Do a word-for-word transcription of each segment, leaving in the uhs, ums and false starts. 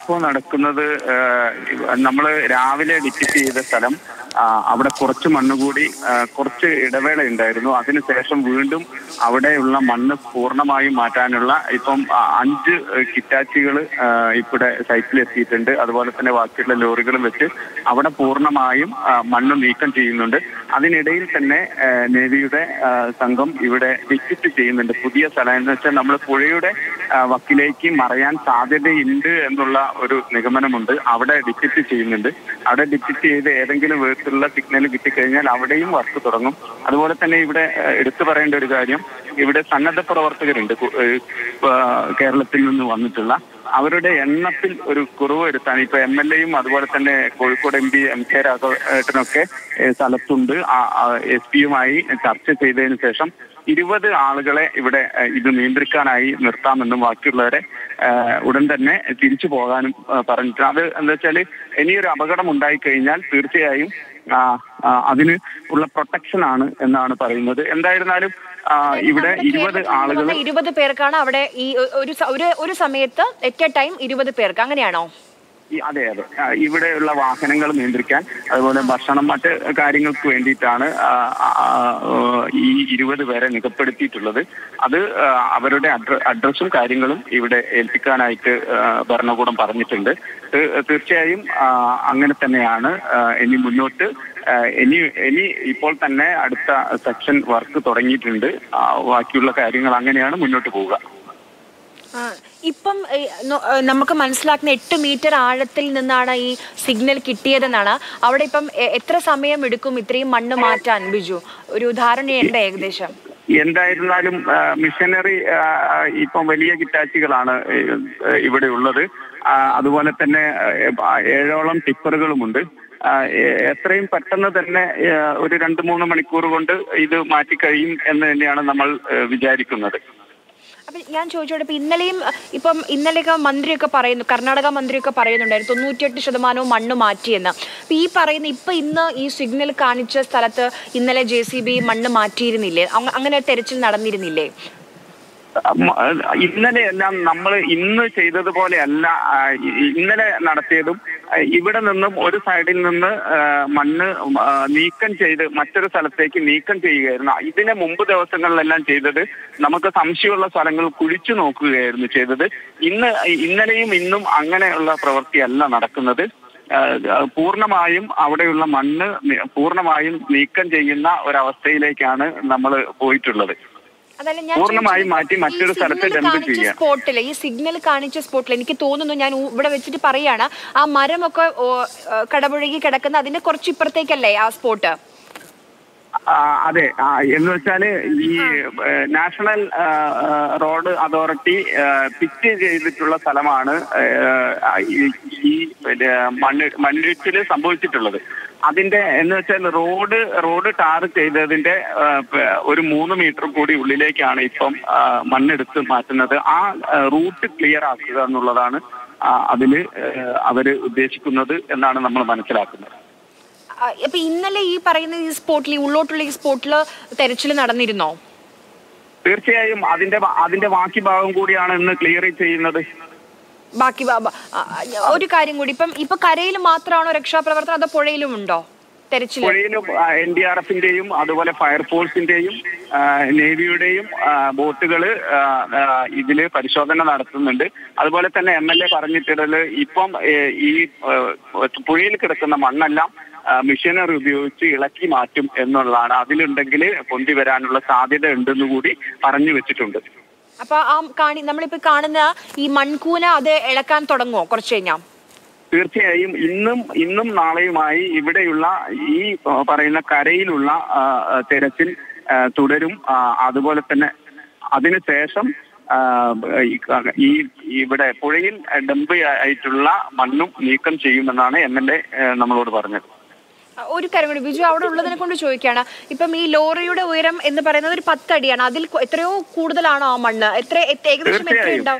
ഇപ്പോൾ നടക്കുന്നത് നമ്മൾ രാവിലെ വിസിറ്റ് ചെയ്ത സ്ഥലം അവിടെ കുറച്ച് മണ്ണ് കൂടി കുറച്ച് ഇടവേള ഉണ്ടായിരുന്നു. അതിനുശേഷം വീണ്ടും അവിടെയുള്ള മണ്ണ് പൂർണ്ണമായും മാറ്റാനുള്ള ഇപ്പം അഞ്ച് കിറ്റാച്ചികൾ ഇവിടെ സൈറ്റിൽ എത്തിയിട്ടുണ്ട്. അതുപോലെ തന്നെ ബാക്കിയുള്ള ലോറികളും വെച്ച് അവിടെ പൂർണ്ണമായും മണ്ണ് നീക്കം ചെയ്യുന്നുണ്ട്. അതിനിടയിൽ തന്നെ നേവിയുടെ സംഘം ഇവിടെ വിസിറ്റ് ചെയ്യുന്നുണ്ട്. പുതിയ സ്ഥലം എന്ന് വെച്ചാൽ നമ്മൾ പുഴയുടെ വക്കിലേക്ക് മറയാൻ സാധ്യതയുണ്ട് എന്നുള്ള ഒരു നിഗമനമുണ്ട്. അവിടെ വിസിറ്റ് ചെയ്യുന്നുണ്ട്. അവിടെ വിസിറ്റ് ചെയ്ത് ഏതെങ്കിലും വിധത്തിലുള്ള സിഗ്നൽ കിട്ടിക്കഴിഞ്ഞാൽ അവിടെയും വർക്ക് തുടങ്ങും. അതുപോലെ തന്നെ ഇവിടെ എടുത്തു പറയേണ്ട ഒരു കാര്യം, ഇവിടെ സന്നദ്ധ പ്രവർത്തകരുണ്ട് കേരളത്തിൽ നിന്ന് വന്നിട്ടുള്ള. അവരുടെ എണ്ണത്തിൽ ഒരു കുറവ് വരുത്താൻ ഇപ്പൊ എം എൽ എയും അതുപോലെ തന്നെ Kozhikode M P M K രാഘവേട്ടനൊക്കെ സ്ഥലത്തുണ്ട്. എസ് പിയുമായി ചർച്ച ചെയ്തതിനു ശേഷം ഇരുപത് ആളുകളെ ഇവിടെ ഇത് നിയന്ത്രിക്കാനായി നിർത്താമെന്നും ബാക്കിയുള്ളവരെ ഉടൻ തന്നെ തിരിച്ചു പോകാനും പറഞ്ഞിട്ടുണ്ട്. അത് എന്താ വെച്ചാൽ ഇനിയൊരു അപകടം ഉണ്ടായിക്കഴിഞ്ഞാൽ തീർച്ചയായും അതിന് ഉള്ള പ്രൊട്ടക്ഷൻ ആണ് എന്നാണ് പറയുന്നത്. എന്തായിരുന്നാലും ഇവിടെ ഇരുപത് ആളുകൾ ഇരുപത് പേർക്കാണ് അവിടെ ഈ ഒരു ഒരു സമയത്ത് എറ്റ് എ ടൈം ഇരുപത് പേർക്ക്, അങ്ങനെയാണോ? അതെ അതെ ഇവിടെയുള്ള വാഹനങ്ങൾ നിയന്ത്രിക്കാൻ അതുപോലെ ഭക്ഷണം മറ്റ് കാര്യങ്ങൾക്ക് വേണ്ടിയിട്ടാണ് ഈ ഇരുപത് പേരെ നിഗപ്പെടുത്തിയിട്ടുള്ളത്. അത് അവരുടെ അഡ്രസ്സും കാര്യങ്ങളും ഇവിടെ ഏൽപ്പിക്കാനായിട്ട് ഭരണകൂടം പറഞ്ഞിട്ടുണ്ട്. തീർച്ചയായും അങ്ങനെ തന്നെയാണ് ഇനി മുന്നോട്ട് ഇനി ഇനി ഇപ്പോൾ തന്നെ അടുത്ത സെക്ഷൻ വർക്ക് തുടങ്ങിയിട്ടുണ്ട്. ബാക്കിയുള്ള കാര്യങ്ങൾ അങ്ങനെയാണ് മുന്നോട്ട് പോവുക. ഇപ്പം നമുക്ക് മനസ്സിലാക്കുന്ന എട്ട് മീറ്റർ ആഴത്തിൽ നിന്നാണ് ഈ സിഗ്നൽ കിട്ടിയതെന്നാണ്. അവിടെ ഇപ്പം എത്ര സമയം എടുക്കും ഇത്രയും മണ്ണ് മാറ്റാൻ ബിജു? ഒരു ധാരണയുണ്ട് ഏകദേശം? എന്തായിരുന്നാലും മിഷനറി ഇപ്പം വലിയ കിറ്റാച്ചികളാണ് ഇവിടെ ഉള്ളത്. അതുപോലെ തന്നെ ഏഴോളം ടിപ്പറുകളുമുണ്ട്. എത്രയും പെട്ടെന്ന് തന്നെ ഒരു രണ്ട് മൂന്ന് മണിക്കൂർ കൊണ്ട് ഇത് മാറ്റിക്കഴിയും എന്ന് തന്നെയാണ് നമ്മൾ വിചാരിക്കുന്നത്. അപ്പൊ ഞാൻ ചോദിച്ചോട്ടെ, ഇപ്പൊ ഇന്നലെയും ഇപ്പം ഇന്നലെയൊക്കെ മന്ത്രിയൊക്കെ പറയുന്നു, കർണാടക മന്ത്രിയൊക്കെ പറയുന്നുണ്ടായിരുന്നു തൊണ്ണൂറ്റിയെട്ട് ശതമാനവും മണ്ണ് മാറ്റിയെന്ന്. അപ്പൊ ഈ പറയുന്ന ഇപ്പൊ ഇന്ന് ഈ സിഗ്നൽ കാണിച്ച സ്ഥലത്ത് ഇന്നലെ ജെ സി ബി മണ്ണ് മാറ്റിയിരുന്നില്ലേ? അങ്ങനെ തെരച്ചിൽ നടന്നിരുന്നില്ലേ? ഇന്നലെയെല്ലാം നമ്മൾ ഇന്ന് ചെയ്തതുപോലെയല്ല ഇന്നലെ നടത്തിയതും. ഇവിടെ നിന്നും ഒരു സൈഡിൽ നിന്ന് മണ്ണ് നീക്കം ചെയ്ത് മറ്റൊരു സ്ഥലത്തേക്ക് നീക്കം ചെയ്യുകയായിരുന്നു. ഇതിന് മുമ്പ് ദിവസങ്ങളിലെല്ലാം ചെയ്തത് നമുക്ക് സംശയമുള്ള സ്ഥലങ്ങൾ കുഴിച്ചു നോക്കുകയായിരുന്നു ചെയ്തത്. ഇന്ന് ഇന്നലെയും ഇന്നും അങ്ങനെയുള്ള പ്രവൃത്തിയല്ല നടക്കുന്നത്. പൂർണ്ണമായും അവിടെയുള്ള മണ്ണ് പൂർണ്ണമായും നീക്കം ചെയ്യുന്ന ഒരവസ്ഥയിലേക്കാണ് നമ്മൾ പോയിട്ടുള്ളത്. പൂർണ്ണമായും മാറ്റി മറ്റൊരു സ്ഥലത്ത് ഡംപ് ചെയ്യാം. സ്പോട്ടില് ഈ സിഗ്നൽ കാണിച്ച സ്പോട്ടിൽ എനിക്ക് തോന്നുന്നു, ഞാൻ ഇവിടെ വെച്ചിട്ട് പറയാണ്, ആ മരമൊക്കെ കടപുഴകി കിടക്കുന്ന അതിന്റെ കുറച്ച് ഇപ്പുറത്തേക്കല്ലേ ആ സ്പോട്ട്? അതെ, എന്ന് വെച്ചാല് ഈ നാഷണൽ റോഡ് അതോറിറ്റി പിച്ച് ചെയ്തിട്ടുള്ള സ്ഥലമാണ് ഈ മണ്ണ് മണ്ണിടിച്ചില് സംഭവിച്ചിട്ടുള്ളത്. അതിന്റെ എന്ന് വെച്ചാൽ റോഡ് റോഡ് ടാർ ചെയ്തതിന്റെ ഒരു മൂന്ന് മീറ്റർ കൂടി ഉള്ളിലേക്കാണ് ഇപ്പം മണ്ണെടുത്ത് മാറ്റുന്നത്. ആ റൂട്ട് ക്ലിയർ ആക്കുക എന്നുള്ളതാണ് അതില് അവര് ഉദ്ദേശിക്കുന്നത് എന്നാണ് നമ്മൾ മനസ്സിലാക്കുന്നത്. അപ്പൊ ഇന്നലെ ഈ പറയുന്ന ഈ സ്പോട്ടിൽ ഈ ഉള്ളോട്ടുള്ള ഈ സ്പോട്ടില് തെരച്ചിൽ നടന്നിരുന്നോ? തീർച്ചയായും അതിന്റെ അതിന്റെ ബാക്കി ഭാഗം കൂടിയാണ് ഇന്ന് ക്ലിയർ ചെയ്യുന്നത്. ബാക്കി ഒരു കാര്യം കൂടി, ഇപ്പം ഇപ്പൊ കരയിൽ മാത്രമാണോ രക്ഷാപ്രവർത്തനം അതോ പുഴയിലും ഉണ്ടോ തെരച്ചിൽ? പുഴയിലും എൻ ഡി ആർ എഫിന്റെയും അതുപോലെ ഫയർഫോഴ്സിന്റെയും നേവിയുടെയും ബോട്ടുകള് ഇതില് പരിശോധന നടത്തുന്നുണ്ട്. അതുപോലെ തന്നെ എം എൽ എ പറഞ്ഞിട്ടുള്ളത് ഇപ്പം ഈ പുഴയിൽ കിടക്കുന്ന മണ്ണെല്ലാം മെഷീനറി ഉപയോഗിച്ച് ഇളക്കി മാറ്റും എന്നുള്ളതാണ്. അതിലുണ്ടെങ്കിൽ പൊന്തി വരാനുള്ള സാധ്യത ഉണ്ടെന്ന് കൂടി പറഞ്ഞു വെച്ചിട്ടുണ്ട്. അപ്പൊ ആ കാണി നമ്മളിപ്പോ കാണുന്ന ഈ മൺകൂന അത് ഇളക്കാൻ തുടങ്ങുമോ കുറച്ച് കഴിഞ്ഞാൽ? തീർച്ചയായും ഇന്നും ഇന്നും നാളെയുമായി ഇവിടെയുള്ള ഈ പറയുന്ന കരയിലുള്ള തെരച്ചിൽ തുടരും. അതുപോലെ തന്നെ അതിനുശേഷം ഈ ഇവിടെ പുഴയിൽ ഡംപ് ആയിട്ടുള്ള മണ്ണും നീക്കം ചെയ്യുമെന്നാണ് എം എൽ എ നമ്മളോട് പറഞ്ഞത്. ഒരു കാര്യം കൂടി ബിജു, അവിടെ ഉള്ളതിനെ കൊണ്ട് ചോദിക്കുകയാണ്, ഇപ്പം ഈ ലോറിയുടെ ഉയരം എന്ന് പറയുന്നത് ഒരു പത്തടിയാണ്. അതിൽ എത്രയോ കൂടുതലാണോ ആ മണ്ണ്? എത്ര ഏകദേശം എത്ര ഉണ്ടാവും?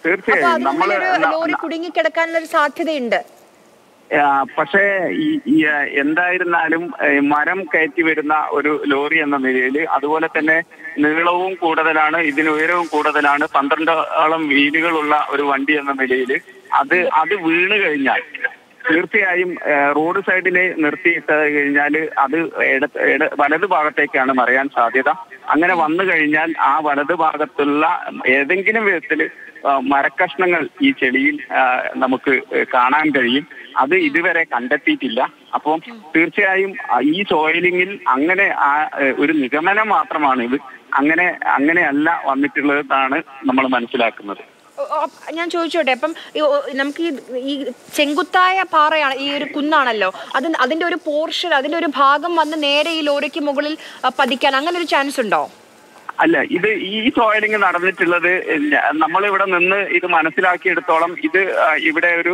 ലോറി കുടുങ്ങിക്കിടക്കാനുള്ള ഒരു സാധ്യതയുണ്ട്. പക്ഷേ എന്തായിരുന്നാലും മരം കയറ്റി വരുന്ന ഒരു ലോറി എന്ന നിലയിൽ അതുപോലെ തന്നെ നീളവും കൂടുതലാണ്, ഇതിന് ഉയരവും കൂടുതലാണ്, പന്ത്രണ്ടോളം വീലുകളുള്ള ഒരു വണ്ടി എന്ന നിലയിൽ അത് അത് വീണ് കഴിഞ്ഞാൽ തീർച്ചയായും റോഡ് സൈഡിൽ നിർത്തിയിട്ട് കഴിഞ്ഞാൽ അത് ഇട ഇട വലതു ഭാഗത്തേക്കാണ് മറിയാൻ സാധ്യത. അങ്ങനെ വന്നു കഴിഞ്ഞാൽ ആ വലതു ഭാഗത്തുള്ള ഏതെങ്കിലും വിധത്തിൽ മരക്കഷ്ണങ്ങൾ ഈ ചെടിയിൽ നമുക്ക് കാണാൻ കഴിയും. അത് ഇതുവരെ കണ്ടെത്തിയിട്ടില്ല. അപ്പോൾ തീർച്ചയായും ഈ സോയിലിങ്ങിൽ അങ്ങനെ ആ ഒരു നിഗമനം മാത്രമാണ് ഇത്. അങ്ങനെ അങ്ങനെയല്ല വന്നിട്ടുള്ളതെന്നാണ് നമ്മൾ മനസ്സിലാക്കുന്നത്. ഞാൻ ചോദിച്ചോട്ടെ, അപ്പം നമുക്ക് ഈ ചെങ്കുത്തായ പാറയാണ്, ഈ ഒരു കുന്നാണല്ലോ, അത് അതിന്റെ ഒരു പോർഷൻ, അതിന്റെ ഒരു ഭാഗം വന്ന് നേരെ ഈ ലോറിക്ക് മുകളിൽ പതിക്കാൻ അങ്ങനെ ഒരു ചാൻസ് ഉണ്ടോ? അല്ല, ഇത് ഈ സോയിലിംഗ് നടന്നിട്ടുള്ളത് നമ്മളിവിടെ നിന്ന് ഇത് മനസ്സിലാക്കിയെടുത്തോളം ഇത് ഇവിടെ ഒരു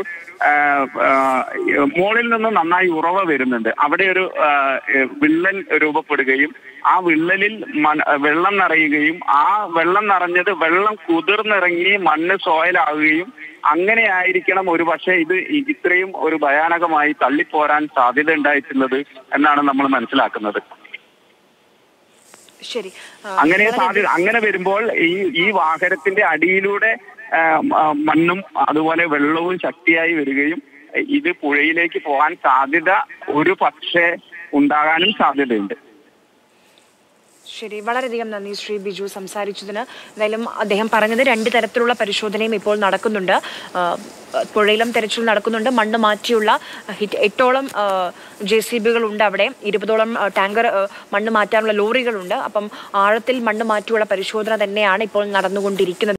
മുകളിൽ നിന്ന് നന്നായി ഉറവ വരുന്നുണ്ട്. അവിടെ ഒരു വിള്ളൽ രൂപപ്പെടുകയും ആ വിള്ളലിൽ വെള്ളം നിറയുകയും ആ വെള്ളം നിറഞ്ഞത് വെള്ളം കുതിർന്നിറങ്ങി മണ്ണ് സോയിലാവുകയും അങ്ങനെ ആയിരിക്കണം ഒരു പക്ഷേ ഇത് ഇത്രയും ഒരു ഭയാനകമായി തള്ളിപ്പോരാൻ സാധ്യത ഉണ്ടായിട്ടുള്ളത് എന്നാണ് നമ്മൾ മനസ്സിലാക്കുന്നത്. ശരി, അങ്ങനെ സാധ്യത അങ്ങനെ വരുമ്പോൾ ഈ ഈ വാഹനത്തിന്റെ അടിയിലൂടെ മണ്ണും അതുപോലെ വെള്ളവും ശക്തിയായി വരികയും ഇത് പുഴയിലേക്ക് പോകാൻ സാധ്യത ഒരു പക്ഷേ ഉണ്ടാകാനും സാധ്യതയുണ്ട്. ശരി, വളരെയധികം നന്ദി ശ്രീ ബിജു സംസാരിച്ചതിന്. എന്തായാലും അദ്ദേഹം പറഞ്ഞത് രണ്ട് തരത്തിലുള്ള പരിശോധനയും ഇപ്പോൾ നടക്കുന്നുണ്ട്. പുഴയിലും തെരച്ചിൽ നടക്കുന്നുണ്ട്. മണ്ണ് മാറ്റിയുള്ള എട്ടോളം ജെ സി ബികളുണ്ട് അവിടെ, ഇരുപതോളം ടാങ്കർ മണ്ണ് മാറ്റാനുള്ള ലോറികളുണ്ട്. അപ്പം ആഴത്തിൽ മണ്ണ് മാറ്റിയുള്ള പരിശോധന തന്നെയാണ് ഇപ്പോൾ നടന്നുകൊണ്ടിരിക്കുന്നത്.